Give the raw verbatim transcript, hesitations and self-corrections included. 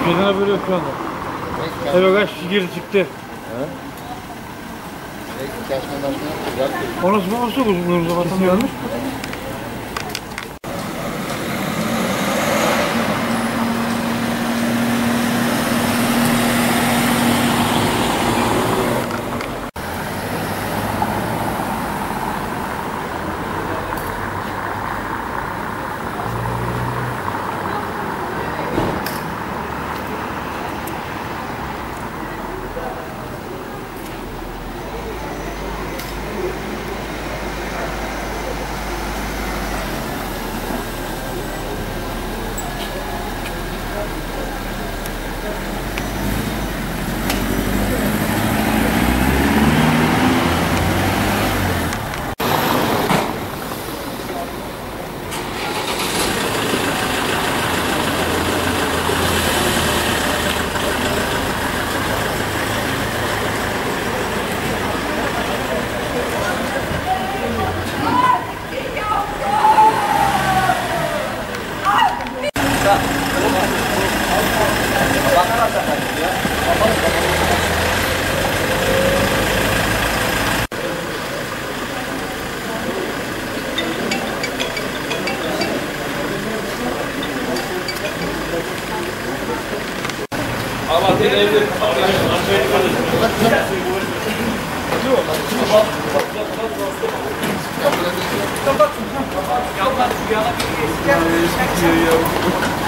Şeyden haberi yok şu anda. Evet kaç kişi girdi çıktı. He? Kaçma maçma güzel. O nasıl babası uzun zamandan gelmiş? Allah beni evde kapat. Kapat. Kapat.